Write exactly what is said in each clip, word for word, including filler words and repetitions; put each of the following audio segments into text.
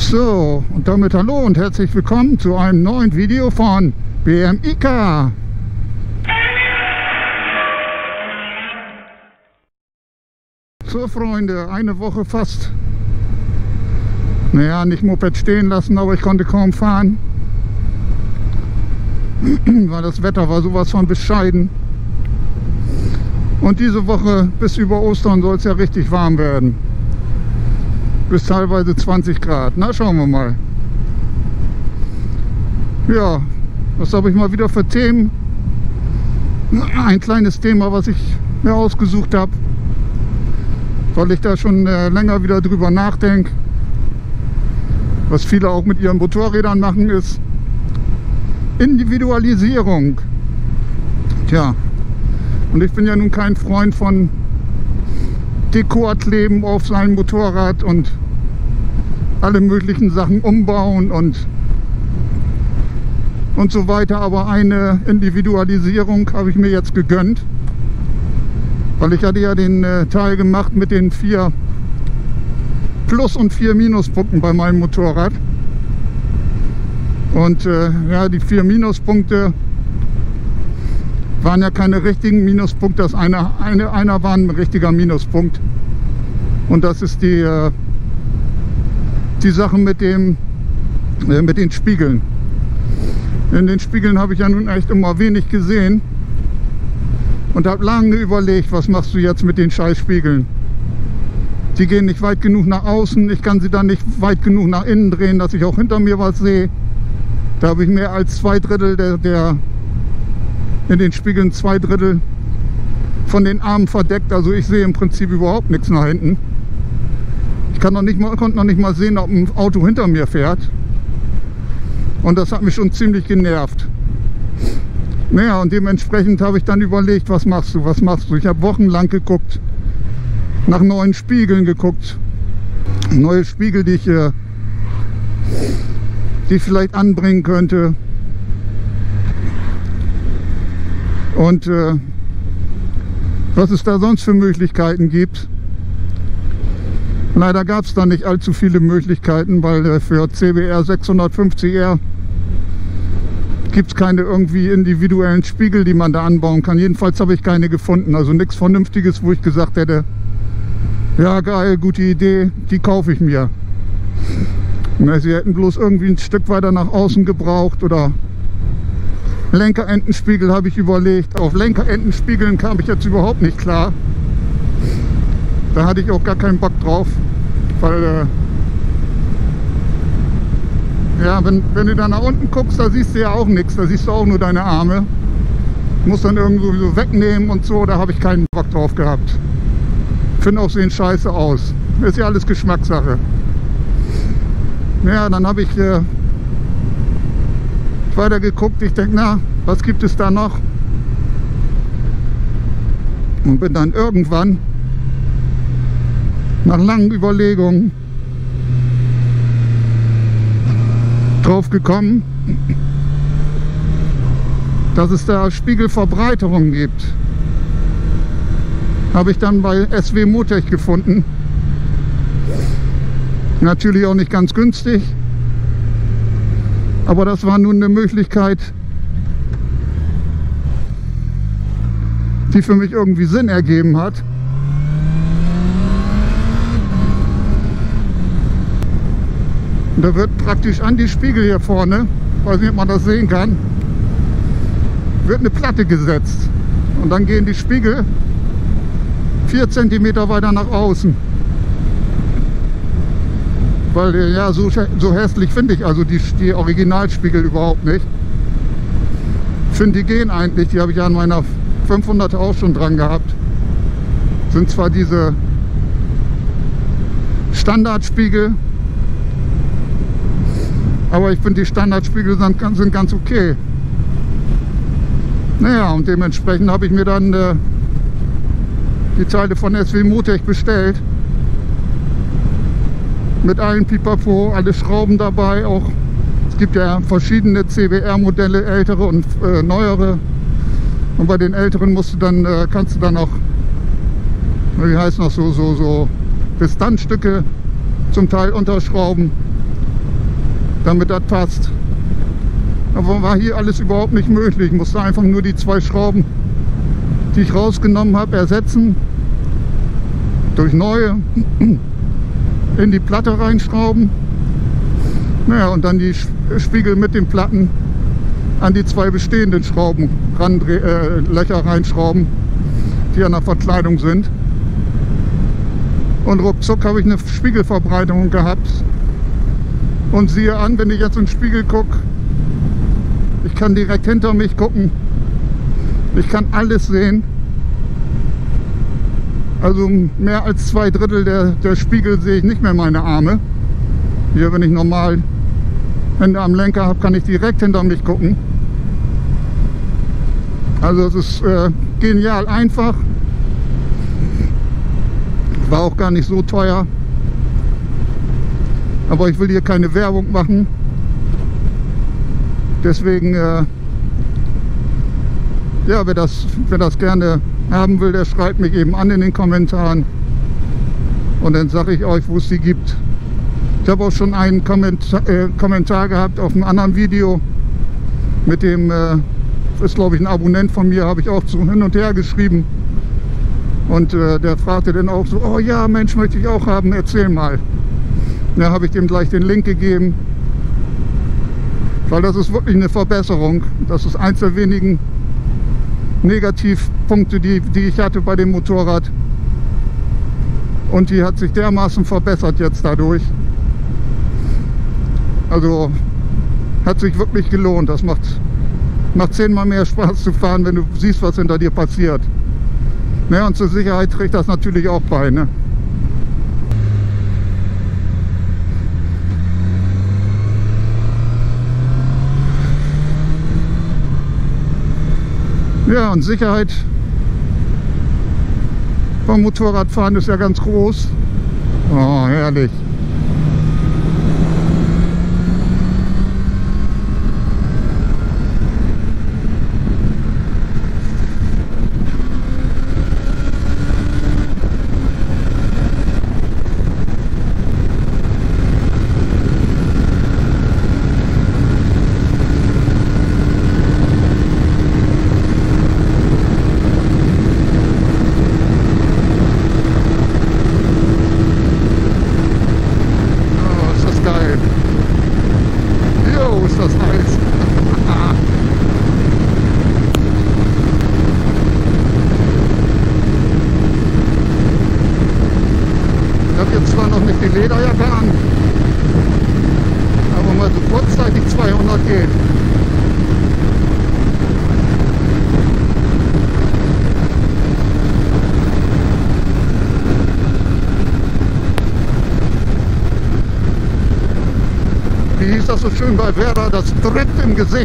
So, und damit hallo und herzlich willkommen zu einem neuen Video von B M I K. So Freunde, eine Woche fast, naja, nicht Moped stehen lassen, aber ich konnte kaum fahren, weil das Wetter war sowas von bescheiden. Und diese Woche bis über Ostern soll es ja richtig warm werden. Bis teilweise zwanzig Grad. Na, schauen wir mal. Ja, was habe ich mal wieder für Themen? Ein kleines Thema, was ich mir ausgesucht habe, weil ich da schon äh, länger wieder drüber nachdenke. Was viele auch mit ihren Motorrädern machen, ist Individualisierung. Tja, und ich bin ja nun kein Freund von Dekorkleben auf sein Motorrad und alle möglichen Sachen umbauen und und so weiter, aber eine Individualisierung habe ich mir jetzt gegönnt, weil ich hatte ja den äh, Teil gemacht mit den vier Plus- und vier Minuspunkten bei meinem Motorrad und äh, ja, die vier Minuspunkte waren ja keine richtigen Minuspunkte, das eine, eine, einer war ein richtiger Minuspunkt. Und das ist die, äh, die Sache mit, dem, äh, mit den Spiegeln. In den Spiegeln habe ich ja nun echt immer wenig gesehen. Und habe lange überlegt, was machst du jetzt mit den Scheißspiegeln? Die gehen nicht weit genug nach außen, ich kann sie dann nicht weit genug nach innen drehen, dass ich auch hinter mir was sehe. Da habe ich mehr als zwei Drittel der... der in den Spiegeln zwei Drittel von den Armen verdeckt, also ich sehe im Prinzip überhaupt nichts nach hinten. Ich kann noch nicht mal, konnte noch nicht mal sehen, ob ein Auto hinter mir fährt. Und das hat mich schon ziemlich genervt. Naja, und dementsprechend habe ich dann überlegt, was machst du, was machst du? Ich habe wochenlang geguckt, nach neuen Spiegeln geguckt. Neue Spiegel, die ich, äh, die ich vielleicht anbringen könnte. Und äh, was es da sonst für Möglichkeiten gibt. Leider gab es da nicht allzu viele Möglichkeiten, weil äh, für C B R sechshundertfünfzig R gibt es keine irgendwie individuellen Spiegel, die man da anbauen kann. Jedenfalls habe ich keine gefunden. Also nichts Vernünftiges, wo ich gesagt hätte, ja geil, gute Idee, die kaufe ich mir. Na, sie hätten bloß irgendwie ein Stück weiter nach außen gebraucht oder Lenkerendenspiegel habe ich überlegt. Auf Lenkerendenspiegeln kam ich jetzt überhaupt nicht klar. Da hatte ich auch gar keinen Bock drauf, weil äh, ja, wenn, wenn du da nach unten guckst, da siehst du ja auch nichts, da siehst du auch nur deine Arme. Musst dann irgendwo so wegnehmen und so, da habe ich keinen Bock drauf gehabt. Finde auch sehen scheiße aus. Ist ja alles Geschmackssache. Ja, dann habe ich äh, weiter geguckt, ich denke, na, was gibt es da noch? Und bin dann irgendwann nach langen Überlegungen drauf gekommen, dass es da Spiegelverbreiterungen gibt. Habe ich dann bei S W Motech gefunden. Natürlich auch nicht ganz günstig. Aber das war nun eine Möglichkeit, die für mich irgendwie Sinn ergeben hat. Und da wird praktisch an die Spiegel hier vorne, weiß nicht, ob man das sehen kann, wird eine Platte gesetzt. Und dann gehen die Spiegel vier Zentimeter weiter nach außen. Weil, ja, so, so hässlich finde ich also die, die Originalspiegel überhaupt nicht. Ich finde, die gehen eigentlich, die habe ich ja an meiner fünfhunderter auch schon dran gehabt. Sind zwar diese Standardspiegel, aber ich finde, die Standardspiegel sind, sind ganz okay. Naja, und dementsprechend habe ich mir dann äh, die Teile von S W Motech bestellt. Mit allen Pipapo, alle Schrauben dabei, auch es gibt ja verschiedene C B R-Modelle, ältere und äh, neuere. Und bei den älteren musst du dann, äh, kannst du dann auch, wie heißt noch, so, so, so Distanzstücke zum Teil unterschrauben. damit das passt. Aber war hier alles überhaupt nicht möglich. Ich musste einfach nur die zwei Schrauben, die ich rausgenommen habe, ersetzen. Durch neue in die Platte reinschrauben. Naja, und dann die Spiegel mit den Platten an die zwei bestehenden Schrauben, ran, äh, Löcher reinschrauben, die an der Verkleidung sind. Und ruckzuck habe ich eine Spiegelverbreiterung gehabt. Und siehe an, wenn ich jetzt in den Spiegel gucke, ich kann direkt hinter mich gucken. Ich kann alles sehen. Also mehr als zwei Drittel der, der Spiegel sehe ich nicht mehr meine Arme. Hier, wenn ich normal Hände am Lenker habe, kann ich direkt hinter mich gucken. Also es ist äh, genial einfach. War auch gar nicht so teuer. Aber ich will hier keine Werbung machen. Deswegen, äh, ja, wer das, wer das gerne haben will, der schreibt mich eben an in den Kommentaren. Und dann sage ich euch, wo es sie gibt. Ich habe auch schon einen Kommentar, äh, Kommentar gehabt auf einem anderen Video. Mit dem, äh, ist glaube ich ein Abonnent von mir, habe ich auch so hin und her geschrieben. Und äh, der fragte dann auch so, oh ja, Mensch, möchte ich auch haben, erzähl mal. Da habe ich dem gleich den Link gegeben. Weil das ist wirklich eine Verbesserung. Das ist eins der wenigen Negativpunkte, die, die ich hatte bei dem Motorrad. Und die hat sich dermaßen verbessert jetzt dadurch. Also hat sich wirklich gelohnt. Das macht, macht zehnmal mehr Spaß zu fahren, wenn du siehst, was hinter dir passiert. Ja, und zur Sicherheit trägt das natürlich auch bei. Ne? Ja, und Sicherheit beim Motorradfahren ist ja ganz groß. Oh, herrlich. Lederjacke an, aber mal so kurzzeitig zweihundert geht. Wie hieß das so schön bei Werder? Das drückt im Gesicht.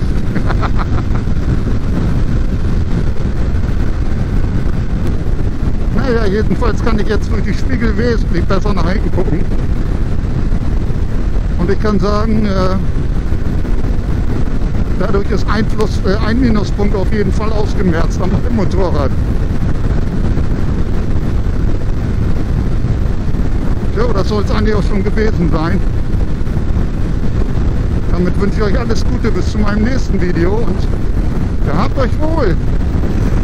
Naja, jedenfalls kann ich jetzt durch die Spiegel wesentlich besser nach hinten gucken. Und ich kann sagen, äh, dadurch ist ein, Plus, äh, ein Minuspunkt auf jeden Fall ausgemerzt am Motorrad. Ja, das soll es eigentlich auch schon gewesen sein. Damit wünsche ich euch alles Gute bis zu meinem nächsten Video und gehabt euch wohl.